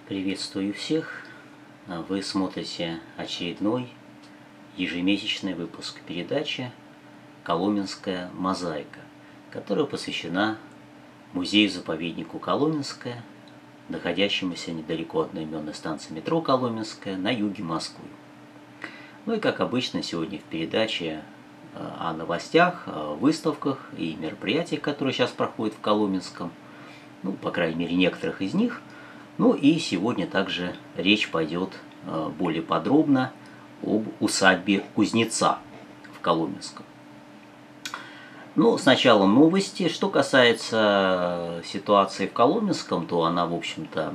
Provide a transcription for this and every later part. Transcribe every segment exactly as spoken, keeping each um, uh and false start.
Приветствую всех! Вы смотрите очередной ежемесячный выпуск передачи «Коломенская мозаика», которая посвящена музею-заповеднику Коломенское, находящемуся недалеко от одноименной станции метро Коломенская на юге Москвы. Ну и как обычно, сегодня в передаче о новостях, о выставках и мероприятиях, которые сейчас проходят в Коломенском, ну, по крайней мере, некоторых из них. Ну и сегодня также речь пойдет более подробно об усадьбе Кузнеца в Коломенском. Ну, сначала новости. Что касается ситуации в Коломенском, то она, в общем-то,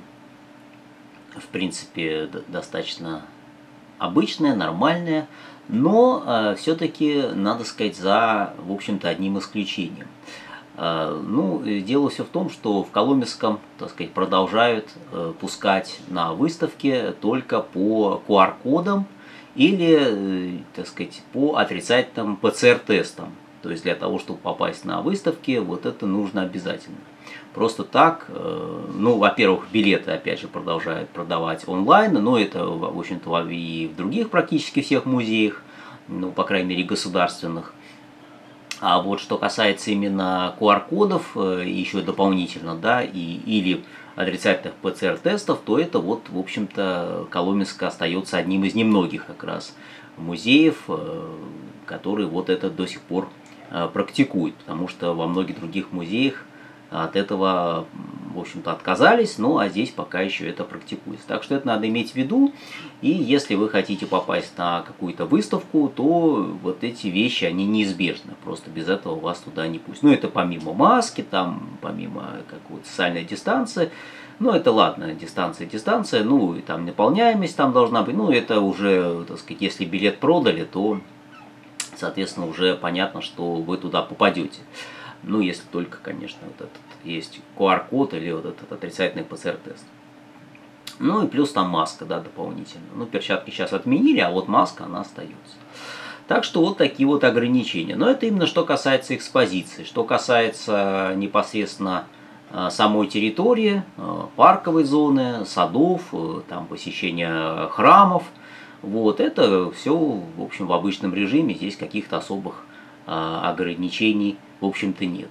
в принципе, достаточно обычная, нормальная, но э, все-таки, надо сказать, за, в общем-то, одним исключением. Э, ну, дело все в том, что в Коломенском, так сказать, продолжают э, пускать на выставке только по ку ар кодам или, э, так сказать, по отрицательным пэ цэ эр тестам. То есть для того, чтобы попасть на выставки, вот это нужно обязательно. Просто так, ну, во-первых, билеты, опять же, продолжают продавать онлайн, но это, в общем-то, и в других практически всех музеях, ну, по крайней мере, государственных. А вот что касается именно ку ар кодов, еще дополнительно, да, и, или отрицательных пэ цэ эр тестов, то это вот, в общем-то, Коломенское остается одним из немногих как раз музеев, которые вот это до сих пор практикуют, потому что во многих других музеях от этого, в общем-то, отказались, ну а здесь пока еще это практикуется. Так что это надо иметь в виду, и если вы хотите попасть на какую-то выставку, то вот эти вещи, они неизбежны, просто без этого вас туда не пустят. Ну это помимо маски, там, помимо какой-то социальной дистанции, ну это ладно, дистанция, дистанция, ну и там наполняемость там должна быть, ну это уже, так сказать, если билет продали, то, соответственно, уже понятно, что вы туда попадете. Ну, если только, конечно, вот этот есть ку ар код или вот этот отрицательный пэ цэ эр тест. Ну и плюс там маска, да, дополнительно. Ну, перчатки сейчас отменили, а вот маска, она остается. Так что вот такие вот ограничения. Но это именно что касается экспозиции. Что касается непосредственно самой территории, парковой зоны, садов, там посещения храмов, вот, это все, в общем, в обычном режиме. Здесь каких-то особых ограничений, в общем-то, нет.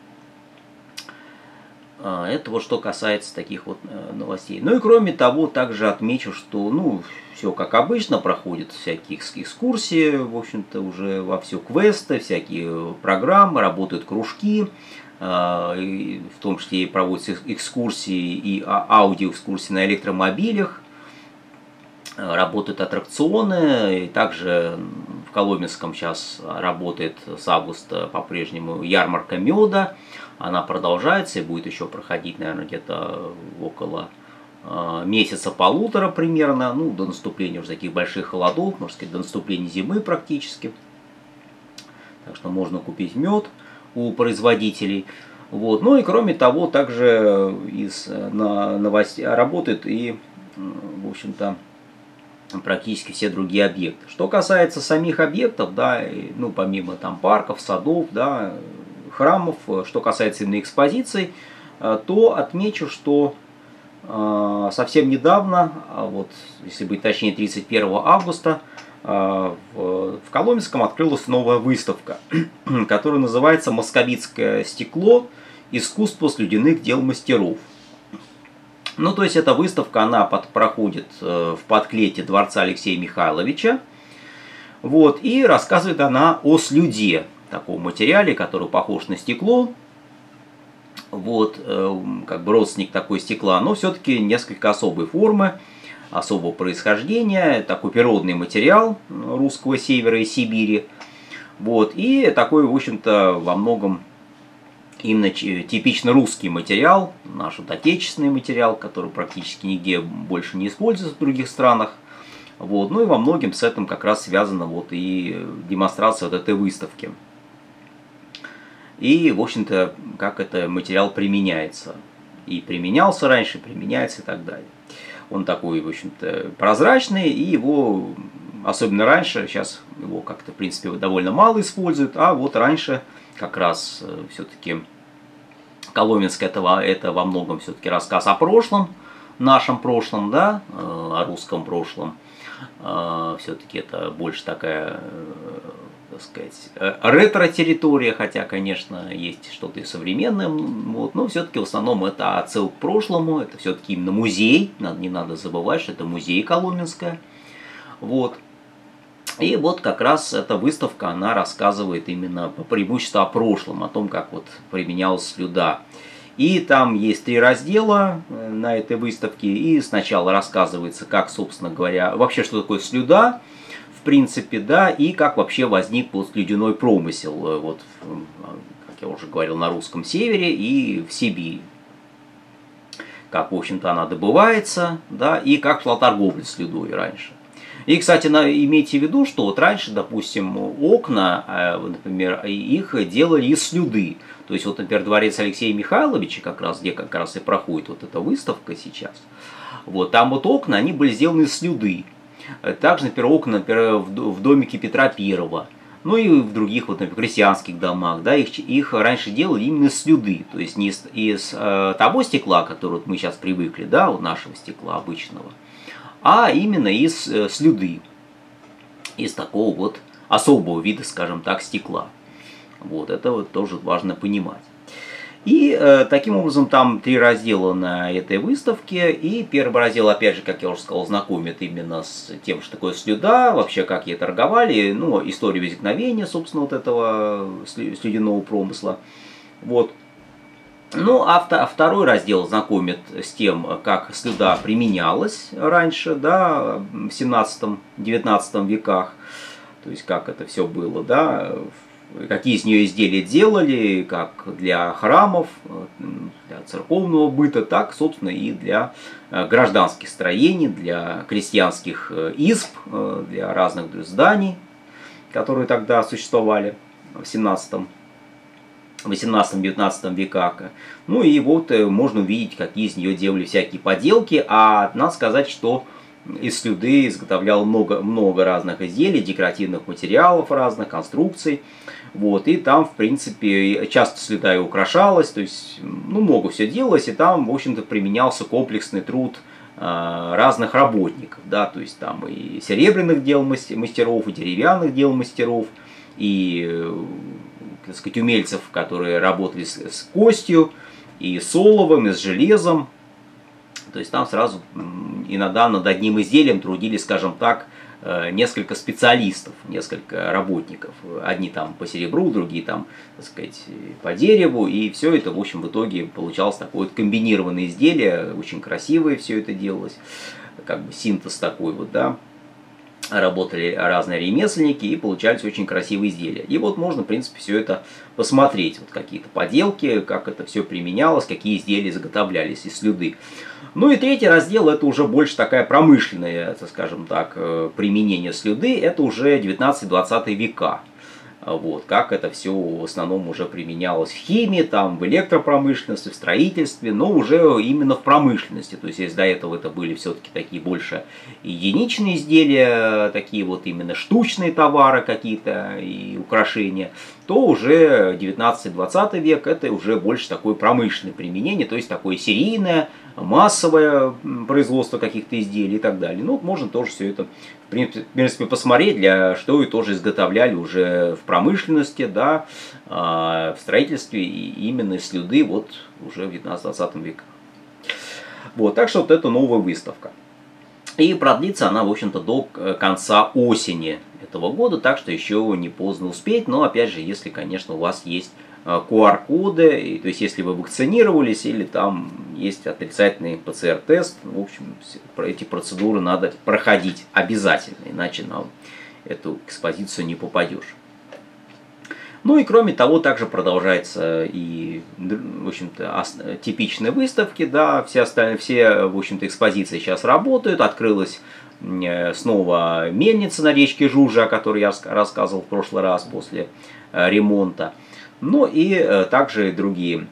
Это вот что касается таких вот новостей. Ну и кроме того, также отмечу, что, ну, все как обычно, проходят всякие экскурсии, в общем-то, уже вовсю квесты, всякие программы, работают кружки, в том числе и проводятся экскурсии и аудиоэкскурсии на электромобилях, работают аттракционы, и также в Коломенском сейчас работает с августа по-прежнему ярмарка меда. Она продолжается и будет еще проходить, наверное, где-то около э, месяца-полутора примерно, ну, до наступления уже таких больших холодов, можно сказать, до наступления зимы практически. Так что можно купить мед у производителей. Вот. Ну и кроме того, также из на новостей работает и, в общем-то, практически все другие объекты. Что касается самих объектов, да, ну, помимо там парков, садов, да, храмов, что касается именно экспозиций, то отмечу, что э, совсем недавно, вот, если быть точнее, тридцать первого августа, э, в, в Коломенском открылась новая выставка, которая называется «Московицкое стекло. Искусство слюдяных дел мастеров». Ну, то есть, эта выставка, она под, проходит э, в подклете дворца Алексея Михайловича. Вот, и рассказывает она о слюде, таком материале, который похож на стекло. Вот, э, как бы родственник такой стекла, но все-таки несколько особой формы, особого происхождения. Такой природный материал русского севера и Сибири. Вот, и такой, в общем-то, во многом именно типично русский материал, наш вот отечественный материал, который практически нигде больше не используется в других странах. Вот. Ну и во многом с этим как раз связана вот и демонстрация вот этой выставки. И, в общем-то, как этот материал применяется. И применялся раньше, применяется и так далее. Он такой, в общем-то, прозрачный, и его, особенно раньше, сейчас его как-то, в принципе, довольно мало используют, а вот раньше как раз все-таки Коломенское это, это во многом все-таки рассказ о прошлом, нашем прошлом, да, о русском прошлом. Все-таки это больше такая, так сказать, ретро-территория, хотя, конечно, есть что-то и современное, вот, но все-таки в основном это отсылка к прошлому, это все-таки именно музей, не надо забывать, что это музей Коломенское, вот. И вот как раз эта выставка, она рассказывает именно по преимуществу о прошлом, о том, как вот применялась слюда. И там есть три раздела на этой выставке, и сначала рассказывается, как, собственно говоря, вообще, что такое слюда, в принципе, да, и как вообще возник вот слюдяной промысел, вот, как я уже говорил, на русском севере и в Сибири. Как, в общем-то, она добывается, да, и как шла торговля слюдой раньше. И, кстати, имейте в виду, что вот раньше, допустим, окна, например, их делали из слюды. То есть, вот, например, дворец Алексея Михайловича, как раз, где как раз и проходит вот эта выставка сейчас, вот, там вот окна, они были сделаны из слюды. Также, например, окна, например, в домике Петра Первого, ну и в других, вот, например, крестьянских домах, да, их, их раньше делали именно из слюды, то есть не из, из э, того стекла, которое вот мы сейчас привыкли, да, вот нашего стекла обычного, а именно из э, слюды, из такого вот особого вида, скажем так, стекла. Вот, это вот тоже важно понимать. И э, таким образом там три раздела на этой выставке. И первый раздел, опять же, как я уже сказал, знакомит именно с тем, что такое слюда, вообще как ей торговали, ну, историю возникновения, собственно, вот этого слюдяного промысла. Вот. Ну, а второй раздел знакомит с тем, как слюда применялась раньше, да, в семнадцатом-девятнадцатом веках. То есть, как это все было, да, какие из нее изделия делали, как для храмов, для церковного быта, так, собственно, и для гражданских строений, для крестьянских изб, для разных зданий, которые тогда существовали в семнадцатом, восемнадцатом-девятнадцатом веках. Ну и вот можно увидеть, какие из нее делали всякие поделки, а надо сказать, что из слюды изготовлял много, много разных изделий, декоративных материалов разных, конструкций. Вот, и там, в принципе, часто слюда и украшалась, то есть, ну, много все делалось, и там, в общем-то, применялся комплексный труд э, разных работников, да, то есть там и серебряных дел мастеров, и деревянных дел мастеров, и, так сказать, умельцев, которые работали с, с костью, и с оловом, и с железом. То есть там сразу иногда над одним изделием трудились, скажем так, несколько специалистов, несколько работников. Одни там по серебру, другие там, так сказать, по дереву. И все это, в общем, в итоге получалось такое вот комбинированное изделие. Очень красивое все это делалось. Как бы синтез такой вот, да. Работали разные ремесленники и получались очень красивые изделия. И вот можно, в принципе, все это посмотреть. Вот какие-то поделки, как это все применялось, какие изделия изготовлялись из слюды. Ну и третий раздел, это уже больше такая промышленная, скажем так, применение слюды. Это уже девятнадцатый-двадцатый века. Вот, как это все в основном уже применялось в химии, там, в электропромышленности, в строительстве, но уже именно в промышленности. То есть, если до этого это были все-таки такие больше единичные изделия, такие вот именно штучные товары какие-то и украшения, то уже девятнадцатый-двадцатый век это уже больше такое промышленное применение, то есть такое серийное, массовое производство каких-то изделий и так далее. Ну, вот можно тоже все это, в принципе, посмотреть, для что и тоже изготовляли уже в промышленности, да, в строительстве, и именно из слюды вот уже в девятнадцатом-двадцатом веках. Вот, так что вот это новая выставка. И продлится она, в общем-то, до конца осени этого года, так что еще не поздно успеть, но, опять же, если, конечно, у вас есть ку ар коды, то есть если вы вакцинировались или там есть отрицательный пэ цэ эр тест, в общем, эти процедуры надо проходить обязательно, иначе на эту экспозицию не попадешь. Ну и кроме того, также продолжается и, в общем-то, типичные выставки, да, все остальные, все, в общем-то, экспозиции сейчас работают, открылась снова мельница на речке Жужа, о которой я рассказывал в прошлый раз после ремонта. Ну и также и другие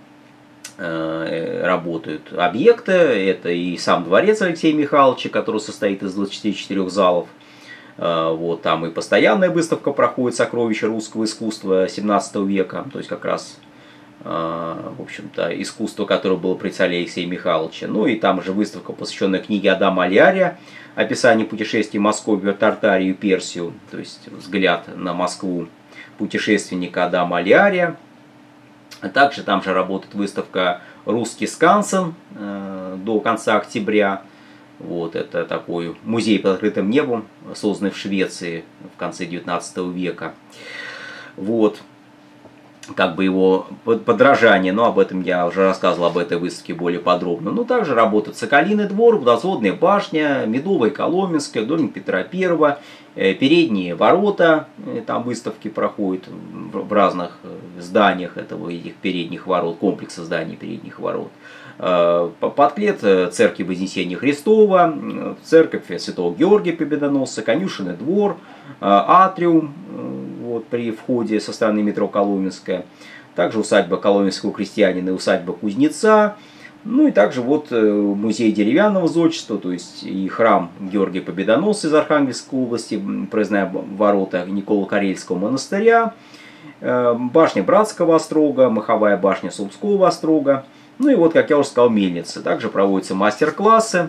работают объекты. Это и сам дворец Алексея Михайловича, который состоит из двадцати четырёх залов. Вот, там и постоянная выставка проходит «Сокровища русского искусства семнадцатого века». То есть как раз в общем-то, искусство, которое было при царе Алексея Михайловича. Ну и там же выставка, посвященная книге Адама Аль-Ярия, описание путешествий Московию, Тартарию, Персию, то есть взгляд на Москву путешественника Адама Аль-Ярия. Также там же работает выставка «Русский Скансен» до конца октября. Вот, это такой музей под открытым небом, созданный в Швеции в конце девятнадцатого века. Вот. Как бы его подражание, но об этом я уже рассказывал, об этой выставке более подробно. Но также работает Соколиный двор, Водосводная башня, Медовая, Коломенская, домик Петра Первого, передние ворота, там выставки проходят в разных зданиях этого, этих передних ворот, комплекса зданий передних ворот. Подклет церкви Вознесения Христова, церковь Святого Георгия Победоносца, конюшенный двор, атриум, вот, при входе со стороны метро Коломенская, также усадьба коломенского крестьянина и усадьба кузнеца, ну и также вот музей деревянного зодчества, то есть и храм Георгия Победоносца из Архангельской области, проездная ворота Николо-Карельского монастыря, башня Братского острога, маховая башня Сумского острога, ну и вот, как я уже сказал, мельница. Также проводятся мастер-классы.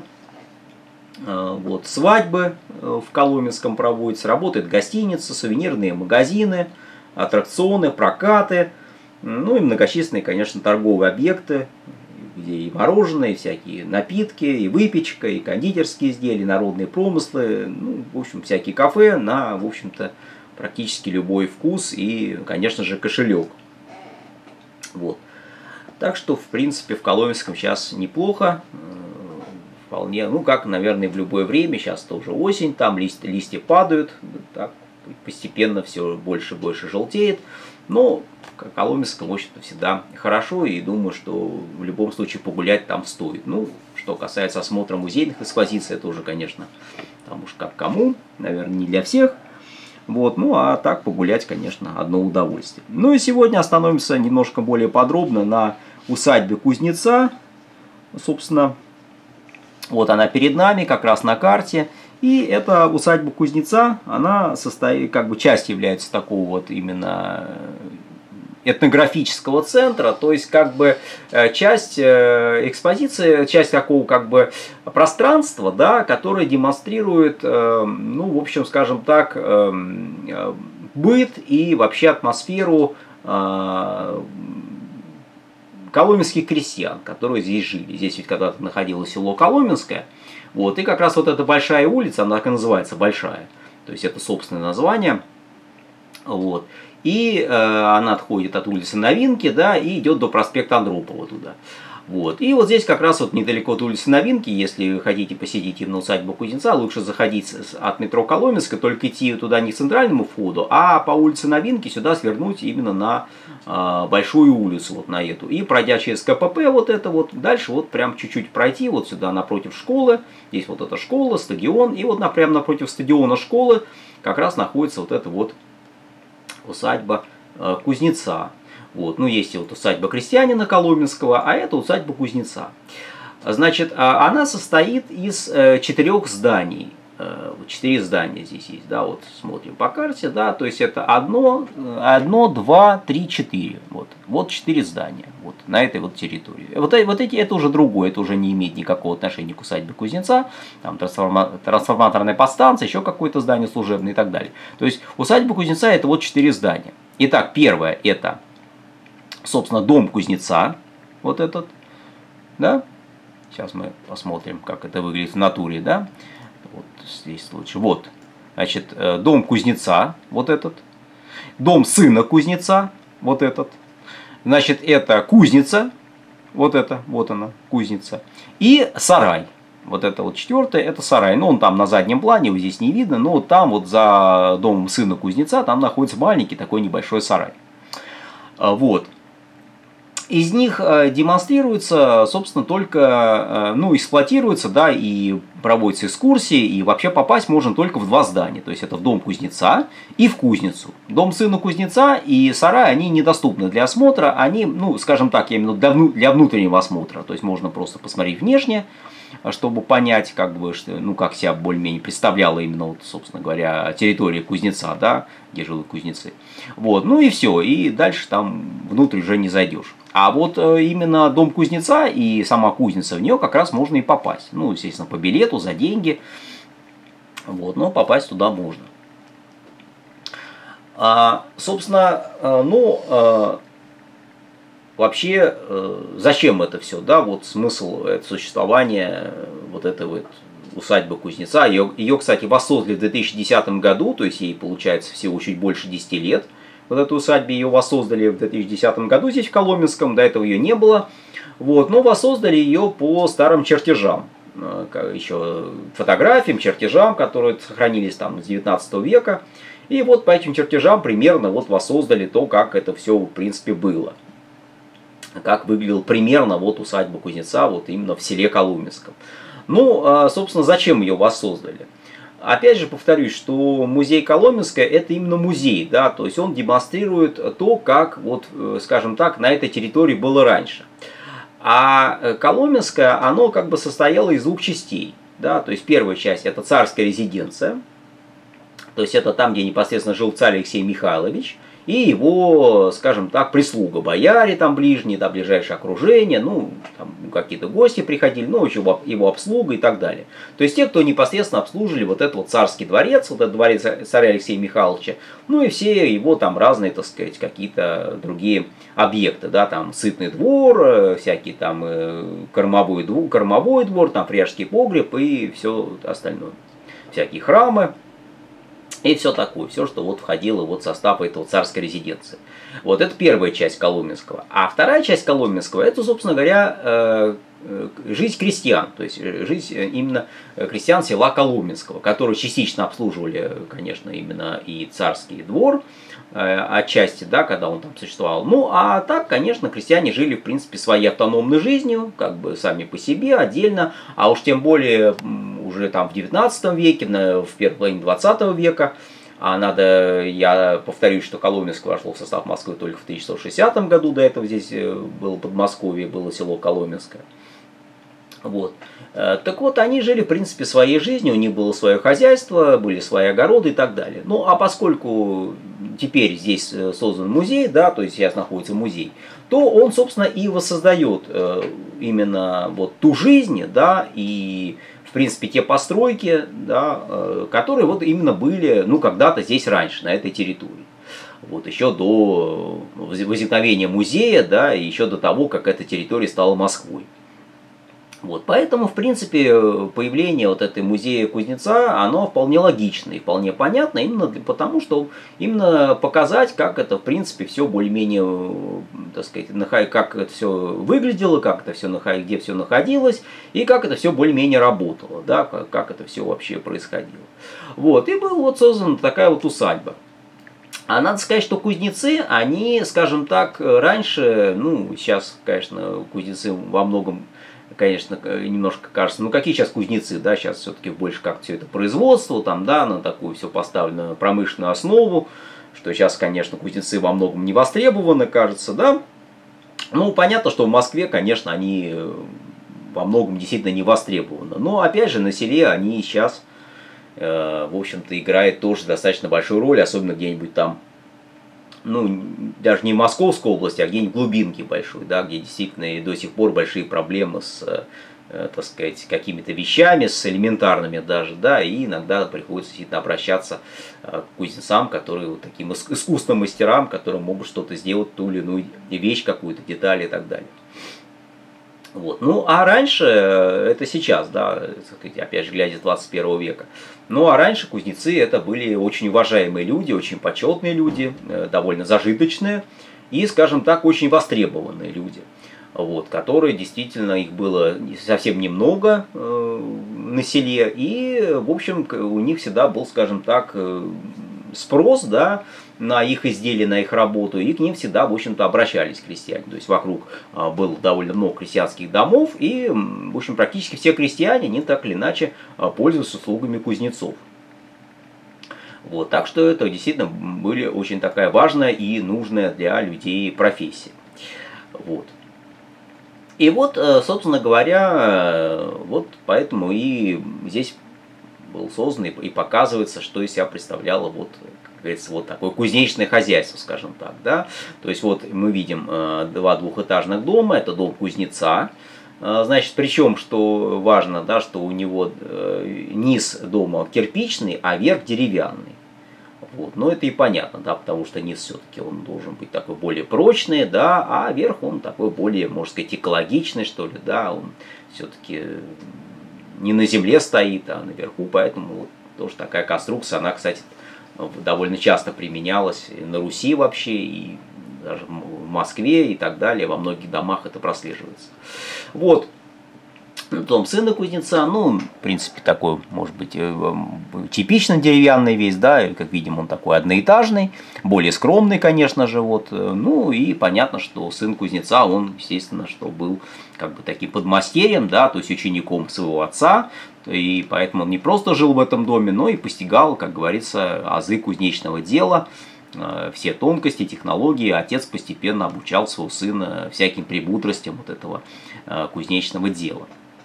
Вот, свадьбы в Коломенском проводятся, работает гостиница, сувенирные магазины, аттракционы, прокаты, ну и многочисленные, конечно, торговые объекты, где и мороженое, и всякие напитки, и выпечка, и кондитерские изделия, народные промыслы, ну, в общем, всякие кафе на, в общем-то, практически любой вкус и, конечно же, кошелек. Вот. Так что, в принципе, в Коломенском сейчас неплохо. Вполне, ну как, наверное, в любое время, сейчас тоже осень, там листья, листья падают, так, постепенно все больше и больше желтеет, но в Коломенском, в общем-то, всегда хорошо, и думаю, что в любом случае погулять там стоит. Ну, что касается осмотра музейных экспозиций, это уже, конечно, там уж как кому, наверное, не для всех, вот, ну а так погулять, конечно, одно удовольствие. Ну и сегодня остановимся немножко более подробно на усадьбе Кузнеца, собственно. Вот она перед нами, как раз на карте. И эта усадьба Кузнеца, она состоит, как бы часть является такого вот именно этнографического центра, то есть как бы часть экспозиции, часть такого как бы пространства, да, которое демонстрирует, ну, в общем, скажем так, быт и вообще атмосферу коломенских крестьян, которые здесь жили. Здесь ведь когда-то находилось село Коломенское. Вот, и как раз вот эта большая улица, она так и называется, Большая. То есть это собственное название. Вот. И э, она отходит от улицы Новинки, да, и идет до проспекта Андропова туда. Вот. И вот здесь как раз вот недалеко от улицы Новинки, если вы хотите посетить именно усадьбу Кузнеца, лучше заходить от метро Коломенская, только идти туда не к центральному входу, а по улице Новинки сюда свернуть именно на э, Большую улицу, вот на эту. И пройдя через КПП вот это вот, дальше вот прям чуть-чуть пройти, вот сюда напротив школы, здесь вот эта школа, стадион, и вот на, прямо напротив стадиона школы как раз находится вот эта вот усадьба э, Кузнеца. Вот. Ну, есть вот усадьба крестьянина Коломенского, а это усадьба Кузнеца. Значит, она состоит из четырех зданий. Четыре здания здесь есть, да, вот смотрим по карте, да, то есть это одно, одно, два, три, четыре. Вот, вот четыре здания вот, на этой вот территории. Вот, вот эти, это уже другое, это уже не имеет никакого отношения к усадьбе Кузнеца. Там трансформа, трансформаторная подстанция, еще какое-то здание служебное и так далее. То есть усадьба Кузнеца это вот четыре здания. Итак, первое это, собственно, дом Кузнеца, вот этот, да, сейчас мы посмотрим, как это выглядит в натуре, да, вот здесь лучше, вот, значит, дом Кузнеца, вот этот, дом сына Кузнеца, вот этот, значит, это кузница, вот это, вот она, кузница, и сарай, вот это вот четвертое, это сарай, ну, он там на заднем плане, его здесь не видно, но вот там вот за домом сына Кузнеца, там находится маленький такой небольшой сарай, вот. из них демонстрируется, собственно, только, ну, эксплуатируется, да, и проводятся экскурсии, и вообще попасть можно только в два здания. То есть это в дом кузнеца и в кузницу. Дом сына кузнеца и сарай, они недоступны для осмотра, они, ну, скажем так, именно для, вну, для внутреннего осмотра. То есть можно просто посмотреть внешне, чтобы понять, как бы, что, ну, как себя более-менее представляла именно, вот, собственно говоря, территория кузнеца, да, где живут кузнецы. Вот, ну и все, и дальше там внутрь уже не зайдешь. А вот именно дом кузнеца и сама кузница, в нее как раз можно и попасть. Ну, естественно, по билету, за деньги. Вот, но попасть туда можно. А, собственно, ну, а, вообще, зачем это все, да, вот смысл существования вот этой вот усадьбы кузнеца. Ее, ее, кстати, воссоздали в две тысячи десятом году, то есть ей, получается, всего чуть больше десяти лет. Вот эту усадьбу ее воссоздали в две тысячи десятом году здесь, в Коломенском, до этого ее не было. Вот, но воссоздали ее по старым чертежам, еще фотографиям, чертежам, которые сохранились там с девятнадцатого века. И вот по этим чертежам примерно вот воссоздали то, как это все в принципе было. Как выглядел примерно вот усадьба кузнеца вот именно в селе Коломенском. Ну, собственно, зачем ее воссоздали? Опять же повторюсь, что музей Коломенское это именно музей, да, то есть он демонстрирует то, как вот, скажем так, на этой территории было раньше. А Коломенское, оно как бы состояло из двух частей, да, то есть первая часть это царская резиденция, то есть это там, где непосредственно жил царь Алексей Михайлович, и его, скажем так, прислуга, бояре там ближние, да, ближайшее окружение, ну, там какие-то гости приходили, ну, его, его обслуга и так далее. То есть те, кто непосредственно обслуживали вот этот вот царский дворец, вот этот дворец царя Алексея Михайловича, ну и все его там разные, так сказать, какие-то другие объекты, да, там сытный двор, всякие там кормовой двор, кормовой двор, там фряжский погреб и все остальное, всякие храмы. И все такое, все, что вот входило вот в состав этого царской резиденции. Вот это первая часть Коломенского. А вторая часть Коломенского, это, собственно говоря, жизнь крестьян. То есть жизнь именно крестьян села Коломенского, которые частично обслуживали, конечно, именно и царский двор, отчасти, да, когда он там существовал. Ну, а так, конечно, крестьяне жили, в принципе, своей автономной жизнью, как бы сами по себе, отдельно. А уж тем более уже там в девятнадцатом веке, в первой половине двадцатого века, а надо, я повторюсь, что Коломенское вошло в состав Москвы только в тысяча девятьсот шестидесятом году, до этого здесь было Подмосковье, было село Коломенское. Вот. Так вот, они жили, в принципе, своей жизнью, у них было свое хозяйство, были свои огороды и так далее. Ну, а поскольку теперь здесь создан музей, да, то есть сейчас находится музей, то он, собственно, и воссоздает именно вот ту жизнь, да, и, в принципе, те постройки, да, которые вот именно были, ну, когда-то здесь раньше, на этой территории. Вот, еще до возникновения музея, да, и еще до того, как эта территория стала Москвой. Вот, поэтому, в принципе, появление вот этой музея кузнеца, оно вполне логично и вполне понятно, именно для, потому, что именно показать, как это, в принципе, все более-менее, так сказать, как это все выглядело, как это все, где все находилось, и как это все более-менее работало, да, как, как это все вообще происходило. Вот, и была вот создана такая вот усадьба. А надо сказать, что кузнецы, они, скажем так, раньше, ну, сейчас, конечно, кузнецы во многом, конечно, немножко кажется, ну какие сейчас кузнецы, да, сейчас все-таки больше как все это производство, там, да, на такую все поставлено на промышленную основу, что сейчас, конечно, кузнецы во многом не востребованы, кажется, да. Ну, понятно, что в Москве, конечно, они во многом действительно не востребованы, но, опять же, на селе они сейчас, э, в общем-то, играют тоже достаточно большую роль, особенно где-нибудь там, ну, даже не в Московской области, а где-нибудь в глубинке большой, да, где действительно и до сих пор большие проблемы с, э, так сказать, какими-то вещами, с элементарными даже, да, и иногда приходится действительно обращаться э, к кузнецам, которые вот таким искусным мастерам, которые могут что-то сделать, ту или иную вещь, какую-то деталь и так далее. Вот. Ну, а раньше, это сейчас, да, опять же, глядя с двадцать первого века, ну, а раньше кузнецы это были очень уважаемые люди, очень почетные люди, довольно зажиточные и, скажем так, очень востребованные люди, вот, которые действительно, их было совсем немного э, на селе, и, в общем, у них всегда был, скажем так, спрос, да, на их изделия, на их работу, и к ним всегда, в общем-то, обращались крестьяне. То есть вокруг было довольно много крестьянских домов, и, в общем, практически все крестьяне, они так или иначе пользуются услугами кузнецов. Вот, так что это действительно были очень такая важная и нужная для людей профессия. Вот. И вот, собственно говоря, вот поэтому и здесь был создан и показывается, что из себя представляло вот, как говорится, вот такое кузнечное хозяйство, скажем так, да. То есть вот мы видим два двухэтажных дома, это дом кузнеца. Значит, причем, что важно, да, что у него низ дома кирпичный, а верх деревянный. Вот. Но это и понятно, да, потому что низ все-таки он должен быть такой более прочный, да, а верх он такой более, можно сказать, экологичный, что ли, да, он все-таки не на земле стоит, а наверху, поэтому вот тоже такая конструкция, она, кстати, довольно часто применялась на Руси вообще, и даже в Москве и так далее, во многих домах это прослеживается. Вот. Дом сына кузнеца, ну, в принципе, такой, может быть, типично деревянный весь, да, как видим, он такой одноэтажный, более скромный, конечно же, вот, ну, и понятно, что сын кузнеца, он, естественно, что был, как бы, таким подмастерьем, да, то есть учеником своего отца, и поэтому он не просто жил в этом доме, но и постигал, как говорится, азы кузнечного дела, все тонкости, технологии. Отец постепенно обучал своего сына всяким премудростям вот этого кузнечного дела.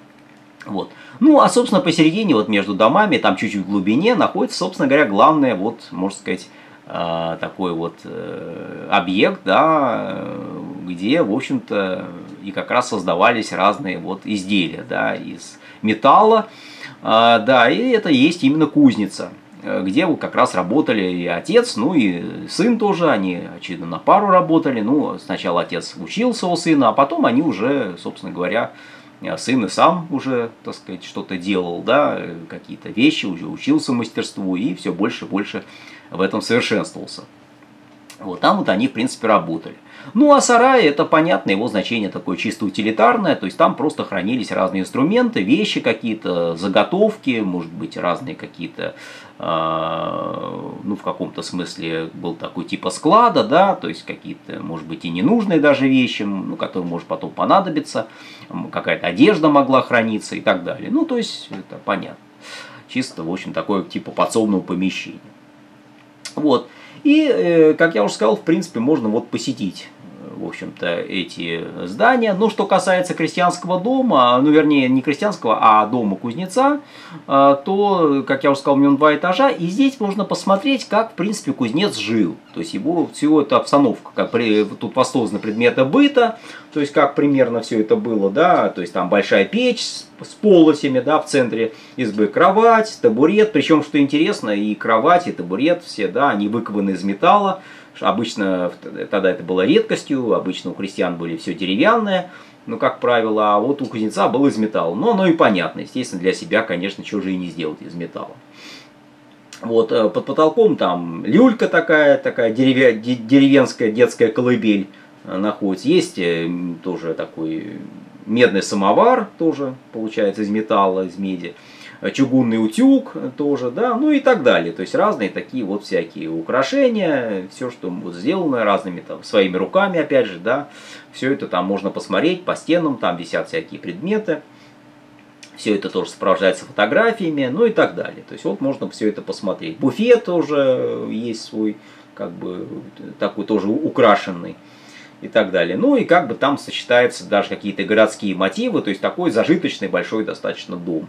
Вот. Ну, а, собственно, посередине, вот между домами, там чуть-чуть в глубине, находится, собственно говоря, главное, вот, можно сказать, такой вот объект, да, где, в общем-то, и как раз создавались разные вот изделия, да, из металла, да, и это и есть именно кузница, где вот как раз работали и отец, ну и сын тоже, они, очевидно, на пару работали, ну, сначала отец учил своего сына, а потом они уже, собственно говоря, сын и сам уже, так сказать, что-то делал, да, какие-то вещи, уже учился мастерству и все больше и больше в этом совершенствовался. Вот там вот они, в принципе, работали. Ну, а сарай, это понятно, его значение такое чисто утилитарное, то есть там просто хранились разные инструменты, вещи какие-то, заготовки, может быть, разные какие-то, э, ну, в каком-то смысле был такой типа склада, да, то есть какие-то, может быть, и ненужные даже вещи, ну, которые может потом понадобиться, какая-то одежда могла храниться и так далее. Ну, то есть, это понятно. Чисто, в общем, такое типа подсобного помещения. Вот. И, как я уже сказал, в принципе, можно вот посетить, в общем-то, эти здания. Но что касается крестьянского дома, ну, вернее, не крестьянского, а дома кузнеца, то, как я уже сказал, у него два этажа, и здесь можно посмотреть, как, в принципе, кузнец жил. То есть, его всего эта обстановка, как при, тут воссозданы предметы быта, то есть, как примерно все это было, да, то есть, там большая печь с, с полосями, да, в центре избы, кровать, табурет, причем, что интересно, и кровать, и табурет все, да, они выкованы из металла. Обычно тогда это было редкостью, обычно у крестьян были все деревянное, ну, как правило, а вот у кузнеца было из металла. Но оно и понятно, естественно, для себя, конечно, чего же и не сделать из металла. Вот, под потолком там люлька такая, такая деревя, деревенская детская колыбель находится. Есть тоже такой медный самовар, тоже получается из металла, из меди. Чугунный утюг тоже, да, ну и так далее. То есть разные такие вот всякие украшения, все, что вот сделано разными там своими руками, опять же, да, все это там можно посмотреть по стенам, там висят всякие предметы. Все это тоже сопровождается фотографиями, ну и так далее. То есть вот можно все это посмотреть. Буфет тоже есть свой, как бы, такой тоже украшенный. И так далее. Ну и как бы там сочетаются даже какие-то городские мотивы, то есть такой зажиточный большой достаточно дом.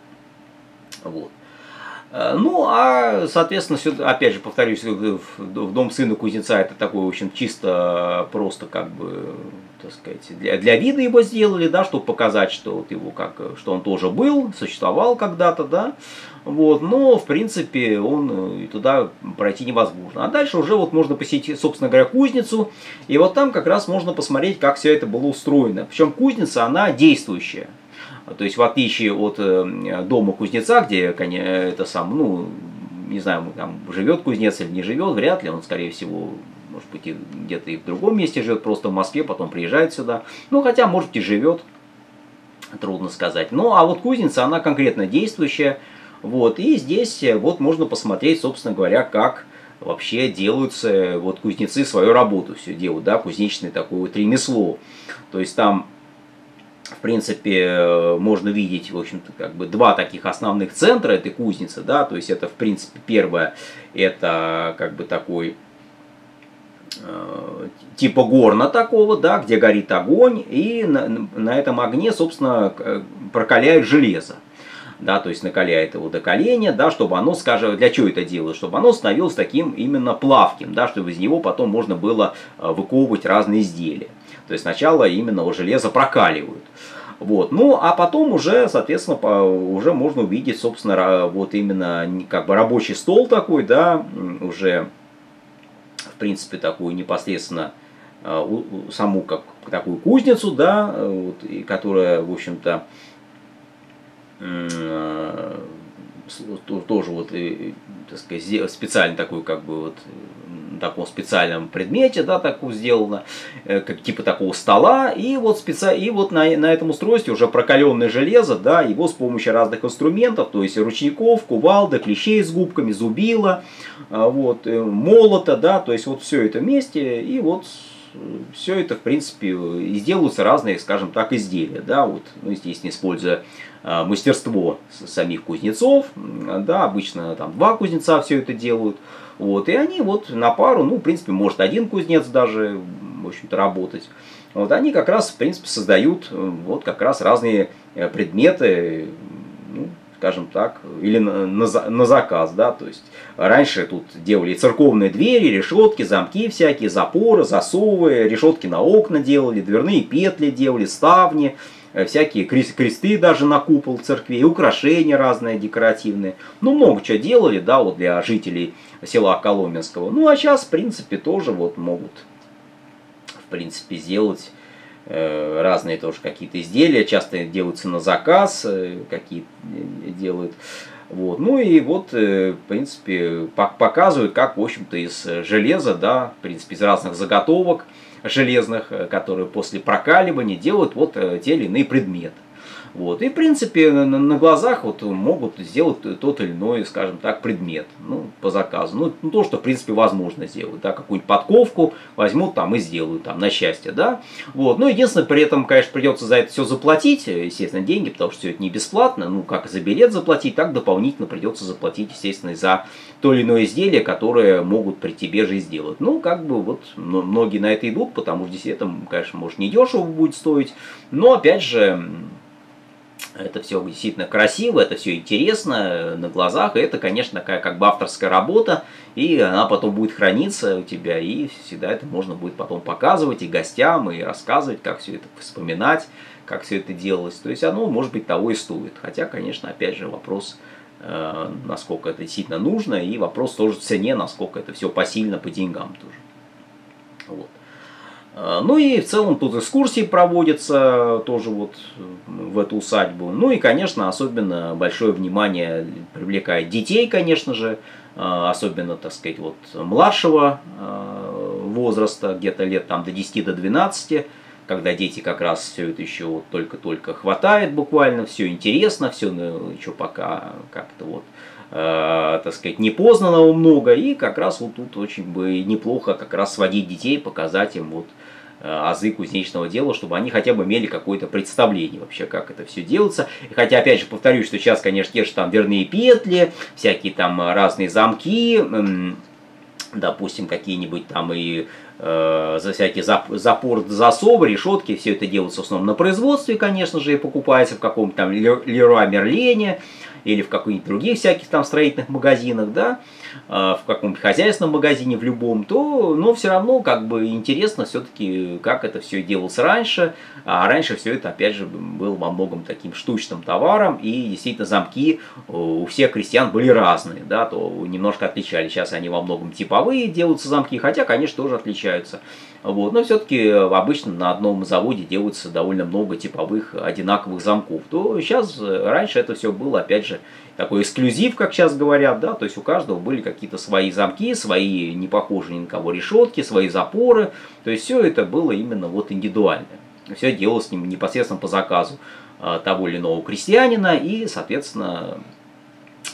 Вот. Ну, а, соответственно, опять же, повторюсь, в дом сына кузнеца это такой, в общем, чисто просто, как бы, так сказать, для, для вида его сделали, да, чтобы показать, что вот его, как, что он тоже был, существовал когда-то, да, вот, но, в принципе, он туда пройти невозможно. А дальше уже вот можно посетить, собственно говоря, кузницу, и вот там как раз можно посмотреть, как все это было устроено. Причем кузница, она действующая. То есть, в отличие от э, дома кузнеца, где, конечно, это сам, ну, не знаю, там живет кузнец или не живет, вряд ли, он, скорее всего, может быть, где-то и в другом месте живет, просто в Москве, потом приезжает сюда. Ну, хотя, может, и живет, трудно сказать. Ну, а вот кузница, она конкретно действующая, вот, и здесь вот можно посмотреть, собственно говоря, как вообще делаются, вот кузнецы свою работу все делают, да, кузнечное такое вот ремесло. То есть там, в принципе, можно видеть, в общем-то, как бы два таких основных центра этой кузницы, да, то есть это, в принципе, первое, это как бы такой э, типа горна такого, да, где горит огонь, и на, на этом огне, собственно, прокаляют железо. Да, то есть накаляет его до коления, да, чтобы оно, скажем, для чего это делают? Чтобы оно становилось таким именно плавким, да, чтобы из него потом можно было выковывать разные изделия. То есть сначала именно железо прокаливают. Вот. Ну, а потом уже, соответственно, уже можно увидеть, собственно, вот именно как бы рабочий стол такой, да, уже, в принципе, такую непосредственно саму как такую кузницу, да, вот, и которая, в общем-то, тоже вот, так сказать, специально такой, как бы вот, на таком специальном предмете, да, такую сделано, как типа такого стола, и вот, специ... и вот на, на этом устройстве уже прокаленное железо, да, его с помощью разных инструментов, то есть ручников, кувалды, клещей с губками, зубила, вот, молота, да, то есть вот все это вместе, и вот все это, в принципе, и делаются разные, скажем так, изделия, да, вот, ну, естественно, используя э, мастерство самих кузнецов, да, обычно там два кузнеца все это делают, вот, и они вот на пару, ну, в принципе, может один кузнец даже, в общем-то, работать, вот, они как раз, в принципе, создают вот как раз разные предметы, ну, скажем так, или на, на, на заказ, да, то есть раньше тут делали церковные двери, решетки, замки всякие, запоры, засовы, решетки на окна делали, дверные петли делали, ставни, всякие кресты даже на купол церквей, украшения разные декоративные, ну много чего делали, да, вот для жителей села Коломенского, ну а сейчас, в принципе, тоже вот могут, в принципе, сделать разные тоже какие-то изделия, часто делаются на заказ, какие делают. Вот. Ну и вот, в принципе, показывают, как, в общем-то, из железа, да, в принципе, из разных заготовок железных, которые после прокаливания делают вот те или иные предметы. Вот. И, в принципе, на, на глазах вот могут сделать тот или иной, скажем так, предмет, ну, по заказу. Ну, ну, то, что, в принципе, возможно сделать, да, какую-нибудь подковку возьмут там и сделают, там, на счастье, да. Вот. Ну, единственное, при этом, конечно, придется за это все заплатить, естественно, деньги, потому что все это не бесплатно, ну, как за билет заплатить, так дополнительно придется заплатить, естественно, и за то или иное изделие, которое могут при тебе же и сделать. Ну, как бы, вот, многие на это идут, потому что здесь это, конечно, может, не дешево будет стоить, но, опять же, это все действительно красиво, это все интересно на глазах, и это, конечно, такая как бы авторская работа, и она потом будет храниться у тебя, и всегда это можно будет потом показывать и гостям, и рассказывать, как все это вспоминать, как все это делалось. То есть оно, может быть, того и стоит. Хотя, конечно, опять же, вопрос, э, насколько это действительно нужно, и вопрос тоже в цене, насколько это все посильно по деньгам тоже. Вот. Ну и в целом тут экскурсии проводятся тоже вот в эту усадьбу. Ну и, конечно, особенно большое внимание привлекает детей, конечно же, особенно, так сказать, вот младшего возраста, где-то лет там до десяти, до двенадцати, когда дети как раз все это еще вот только-только хватает буквально, все интересно, все еще пока как-то вот, э, так сказать, непознанного много, и как раз вот тут очень бы неплохо как раз сводить детей, показать им вот азы кузнечного дела, чтобы они хотя бы имели какое-то представление вообще, как это все делается. И хотя, опять же, повторюсь, что сейчас, конечно, те же там дверные петли, всякие там разные замки, допустим, какие-нибудь там и э, за всякие зап запор, засовы, решетки, все это делается в основном на производстве, конечно же, и покупается в каком-то там Леруа Мерлене или в каких-нибудь других всяких там строительных магазинах, да, в каком-нибудь хозяйственном магазине, в любом, то, но все равно как бы интересно все-таки, как это все делалось раньше. А раньше все это, опять же, было во многом таким штучным товаром, и действительно замки у всех крестьян были разные, да, то немножко отличались. Сейчас они во многом типовые делаются замки, хотя, конечно, тоже отличаются. Вот. Но все-таки обычно на одном заводе делается довольно много типовых одинаковых замков. То сейчас, раньше это все было, опять же, такой эксклюзив, как сейчас говорят, да, то есть у каждого были какие-то свои замки, свои не похожие ни на кого решетки, свои запоры, то есть все это было именно вот индивидуально. Все делалось непосредственно по заказу того или иного крестьянина, и, соответственно,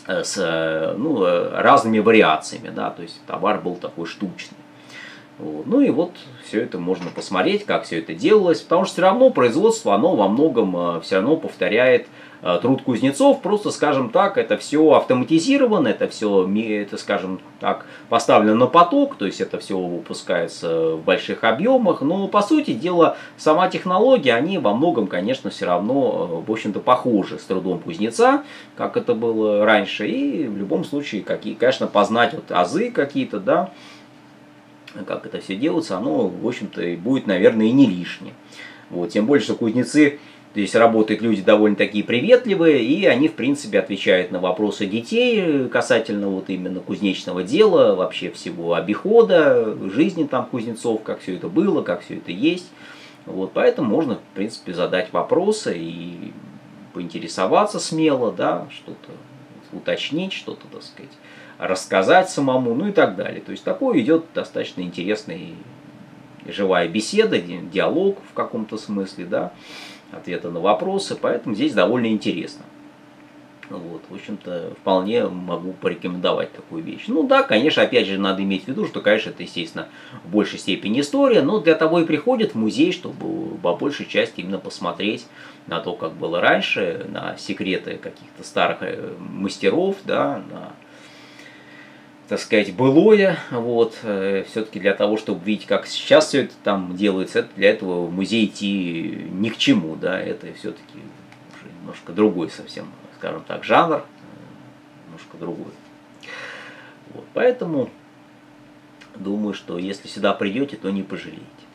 с ну, разными вариациями, да, то есть товар был такой штучный. Вот. Ну и вот все это можно посмотреть, как все это делалось, потому что все равно производство, оно во многом все равно повторяет труд кузнецов, просто, скажем так, это все автоматизировано, это все, это, скажем так, поставлено на поток, то есть это все выпускается в больших объемах, но по сути дела сама технология, они во многом, конечно, все равно, в общем-то, похожи с трудом кузнеца, как это было раньше, и в любом случае, какие, конечно, познать вот азы какие-то, да, как это все делается, оно, в общем-то, будет, наверное, и не лишнее. Вот, тем более, что кузнецы, здесь работают люди довольно такие приветливые, и они, в принципе, отвечают на вопросы детей касательно вот именно кузнечного дела, вообще всего обихода, жизни там кузнецов, как все это было, как все это есть. Вот, поэтому можно, в принципе, задать вопросы и поинтересоваться смело, да, что-то уточнить, что-то, так сказать, рассказать самому, ну и так далее. То есть такое идет достаточно интересная живая беседа, диалог в каком-то смысле, да, ответы на вопросы, поэтому здесь довольно интересно. Вот, в общем-то, вполне могу порекомендовать такую вещь. Ну да, конечно, опять же, надо иметь в виду, что, конечно, это, естественно, в большей степени история, но для того и приходят в музей, чтобы по большей части именно посмотреть на то, как было раньше, на секреты каких-то старых мастеров, да, на, так сказать, былое, вот, все-таки для того, чтобы видеть, как сейчас все это там делается, это для этого в музей идти ни к чему, да, это все-таки уже немножко другой совсем, скажем так, жанр, немножко другой. Вот, поэтому думаю, что если сюда придете, то не пожалеете.